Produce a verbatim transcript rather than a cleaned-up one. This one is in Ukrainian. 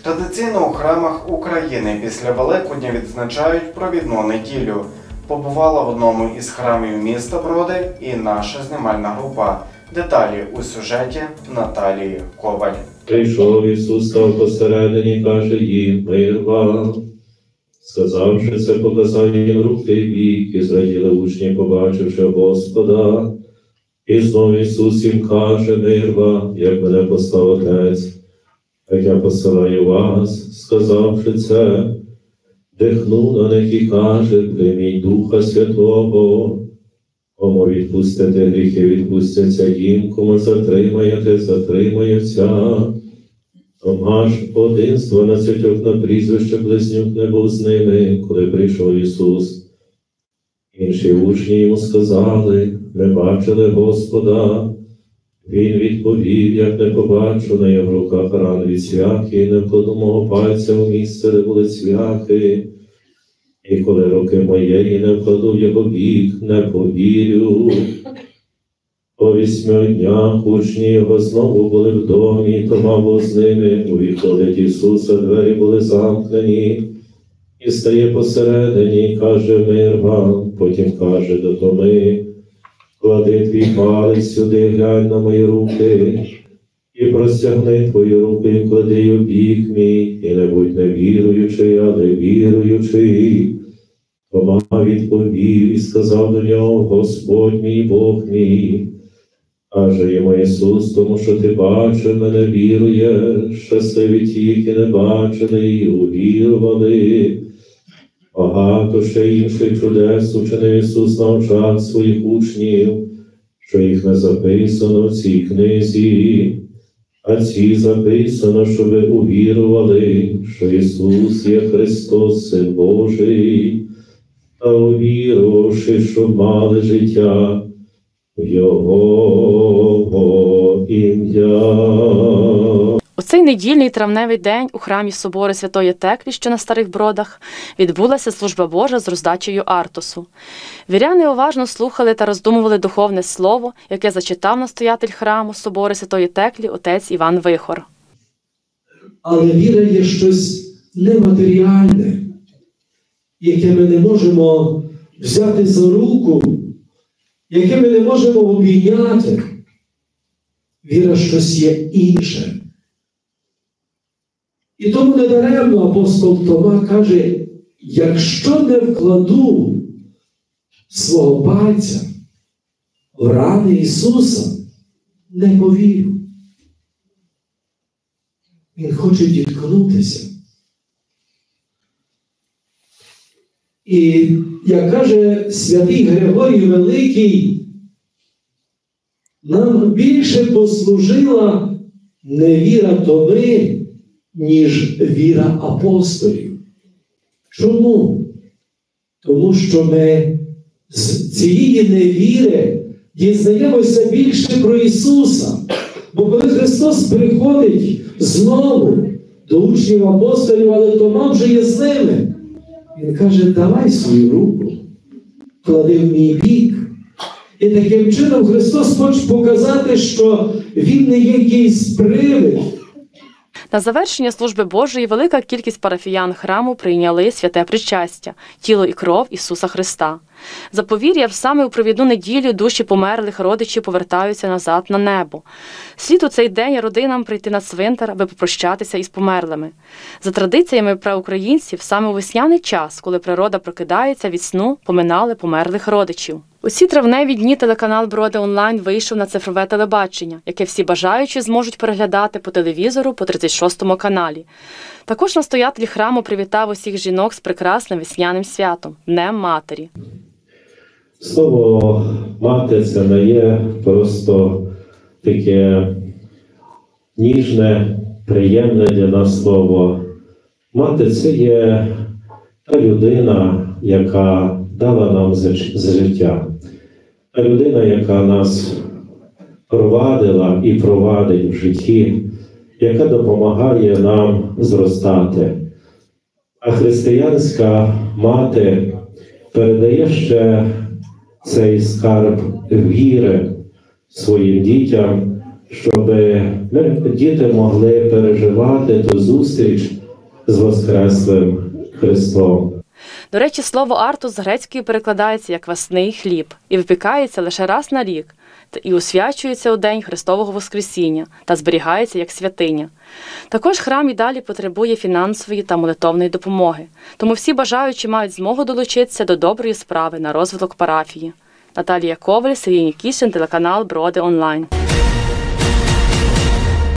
Традиційно у храмах України після Великодня відзначають провідну неділю. Побувала в одному із храмів міста Броди і наша знімальна група. Деталі у сюжеті Наталії Коваль. Прийшов Ісус, став посередині, каже їм: мир вам. Сказавши це, показав їм руки й бік, і зраділи учні, побачивши Господа. І знов Ісус їм каже: мир вам, як мене послав Отець, як я посилаю вас. Сказавши це, дихнув на них і каже: прийміть Духа Святого. Кому відпустите гріхи, відпустяться їм, кому затримаєте, затримаються. Томаш, один з дванадцятьох на прізвище Близнюк, не був з ними, коли прийшов Ісус. Інші учні йому сказали: ми бачили Господа. Він відповів: як не побачу на його руках ран від цвяхи, і не вкладу мого пальця в місце, де були цвяхи. І коли руки моєї не вкладу в його бік, не повірю. По вісьми днях учні його знову були в домі, і Тома був з ними. Увіходить Ісус, а двері були замкнені. І стає посередині, і каже: мир вам. Потім каже до Томи: клади твій палець сюди, глянь на мої руки, і простягни твої руки, і вклади й у бік мій, і не будь невіруючий, але віруючий. Тома відповів і сказав до нього: Господь мій, Бог мій. Каже йому Ісус: тому що ти бачив мене, віруєш. Щасливі ті, які не бачили і увірували. Багато ще інших чудес учинив Ісус на очах своїх учнів, що їх не записано в цій книзі. А ці записано, щоб ви увірували, що Ісус є Христос, Син Божий, та увірувавши, щоб мали життя в Його ім'я. У цей недільний травневий день у храмі Собору Святої Теклі, що на Старих Бродах, відбулася служба Божа з роздачею Артосу. Віряни уважно слухали та роздумували духовне слово, яке зачитав настоятель храму Собору Святої Теклі отець Іван Вихор. Але віра є щось нематеріальне, яке ми не можемо взяти за руку, яке ми не можемо обійняти. Віра щось є інше. І тому недаремно апостол Тома каже: якщо не вкладу свого пальця в рани Ісуса, не повірю. Він хоче діткнутися. І, як каже святий Григорій Великий, нам більше послужила не віра Томи, ніж віра апостолів. Чому? Тому що ми з цієї невіри дізнаємося більше про Ісуса. Бо коли Христос приходить знову до учнів апостолів, але Тома вже є з ними, Він каже: давай свою руку, клади в мій бік. І таким чином Христос хоче показати, що Він не є якийсь привид. На завершення служби Божої велика кількість парафіян храму прийняли святе причастя, тіло і кров Ісуса Христа. За повір'ям, саме у провідну неділю душі померлих родичів повертаються назад на небо. Слід у цей день родинам прийти на цвинтар, аби попрощатися із померлими. За традиціями праукраїнців, саме у весняний час, коли природа прокидається від сну, поминали померлих родичів. У ці травневі дні телеканал Броди Онлайн вийшов на цифрове телебачення, яке всі бажаючі зможуть переглядати по телевізору по тридцять шостому каналі. Також настоятель храму привітав усіх жінок з прекрасним весняним святом – Днем Матері. Слово «мати» – це не є просто таке ніжне, приємне для нас слово. Мати – це є та людина, яка дала нам з життя. Та людина, яка нас провадила і провадить в житті, яка допомагає нам зростати. А християнська мати передає ще цей скарб віри своїм дітям, щоб ми, діти могли переживати ту зустріч з Воскреслим Христом. До речі, слово «артус» з грецької перекладається як «квасний хліб» і випікається лише раз на рік, і освячується у день Христового Воскресіння та зберігається як святиня. Також храм і далі потребує фінансової та молитовної допомоги, тому всі бажаючі мають змогу долучитися до доброї справи на розвиток парафії. Наталія Коваль, Сергій Нікішин, телеканал Броди Онлайн.